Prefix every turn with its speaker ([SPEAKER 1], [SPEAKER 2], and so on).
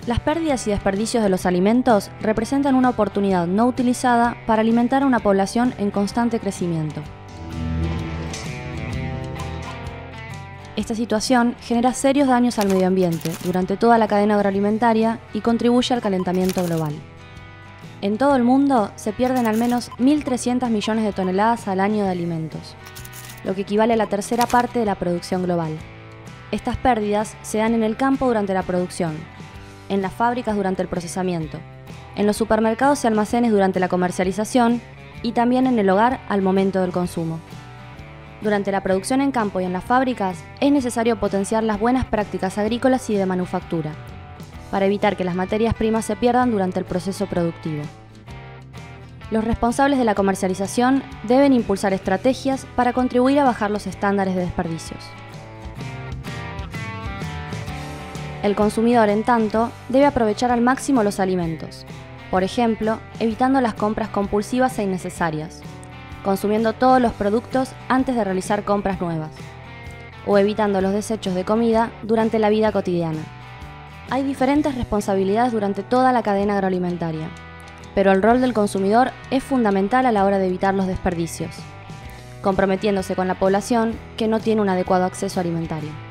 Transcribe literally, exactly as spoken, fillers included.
[SPEAKER 1] Las pérdidas y desperdicios de los alimentos representan una oportunidad no utilizada para alimentar a una población en constante crecimiento. Esta situación genera serios daños al medio ambiente durante toda la cadena agroalimentaria y contribuye al calentamiento global. En todo el mundo se pierden al menos mil trescientos millones de toneladas al año de alimentos, lo que equivale a la tercera parte de la producción global. Estas pérdidas se dan en el campo durante la producción, en las fábricas durante el procesamiento, en los supermercados y almacenes durante la comercialización y también en el hogar al momento del consumo. Durante la producción en campo y en las fábricas es necesario potenciar las buenas prácticas agrícolas y de manufactura, para evitar que las materias primas se pierdan durante el proceso productivo. Los responsables de la comercialización deben impulsar estrategias para contribuir a bajar los estándares de desperdicios. El consumidor, en tanto, debe aprovechar al máximo los alimentos, por ejemplo, evitando las compras compulsivas e innecesarias, consumiendo todos los productos antes de realizar compras nuevas, o evitando los desechos de comida durante la vida cotidiana. Hay diferentes responsabilidades durante toda la cadena agroalimentaria, pero el rol del consumidor es fundamental a la hora de evitar los desperdicios, comprometiéndose con la población que no tiene un adecuado acceso alimentario.